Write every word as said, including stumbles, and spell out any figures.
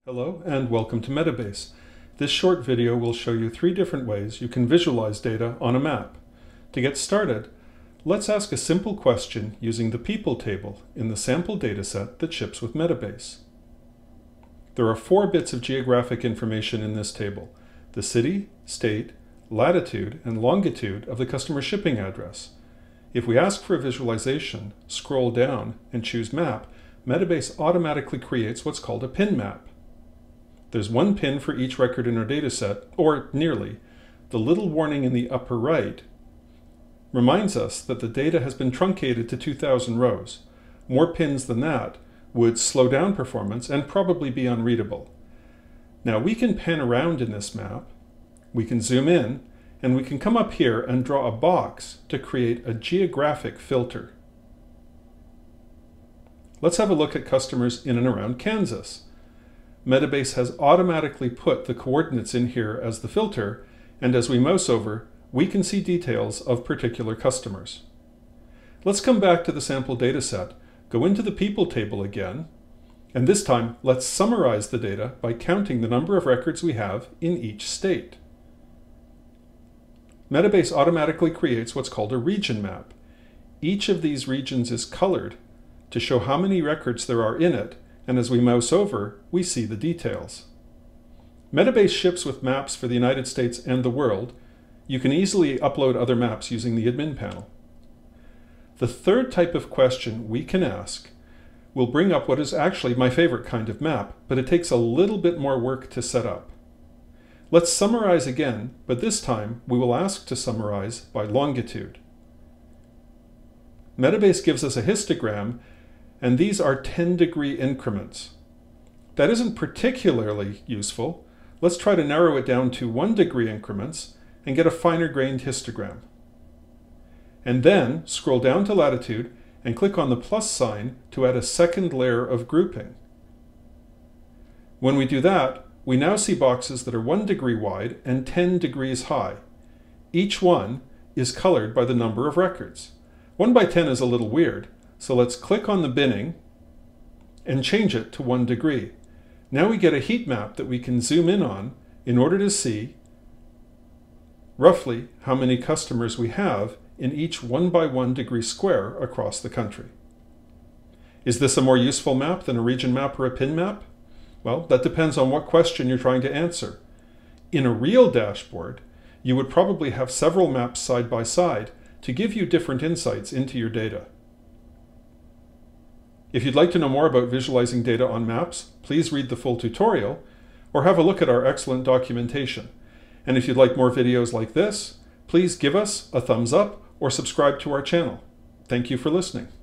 Hello and welcome to Metabase. This short video will show you three different ways you can visualize data on a map. To get started, let's ask a simple question using the people table in the sample dataset that ships with Metabase. There are four bits of geographic information in this table: the city, state, latitude, and longitude of the customer shipping address. If we ask for a visualization, scroll down and choose Map, Metabase automatically creates what's called a pin map. There's one pin for each record in our dataset, or nearly. The little warning in the upper right reminds us that the data has been truncated to two thousand rows. More pins than that would slow down performance and probably be unreadable. Now we can pan around in this map, we can zoom in, and we can come up here and draw a box to create a geographic filter. Let's have a look at customers in and around Kansas. Metabase has automatically put the coordinates in here as the filter, and as we mouse over, we can see details of particular customers. Let's come back to the sample dataset, go into the people table again, and this time let's summarize the data by counting the number of records we have in each state. Metabase automatically creates what's called a region map. Each of these regions is colored to show how many records there are in it, and as we mouse over, we see the details. Metabase ships with maps for the United States and the world. You can easily upload other maps using the admin panel. The third type of question we can ask will bring up what is actually my favorite kind of map, but it takes a little bit more work to set up. Let's summarize again, but this time we will ask to summarize by longitude. Metabase gives us a histogram, and these are ten degree increments. That isn't particularly useful. Let's try to narrow it down to one degree increments and get a finer grained histogram. And then scroll down to latitude and click on the plus sign to add a second layer of grouping. When we do that, we now see boxes that are one degree wide and ten degrees high. Each one is colored by the number of records. one by ten is a little weird, so let's click on the binning and change it to one degree. Now we get a heat map that we can zoom in on in order to see roughly how many customers we have in each one by one degree square across the country. Is this a more useful map than a region map or a pin map? Well, that depends on what question you're trying to answer. In a real dashboard, you would probably have several maps side by side to give you different insights into your data. If you'd like to know more about visualizing data on maps, please read the full tutorial or have a look at our excellent documentation. And if you'd like more videos like this, please give us a thumbs up or subscribe to our channel. Thank you for listening.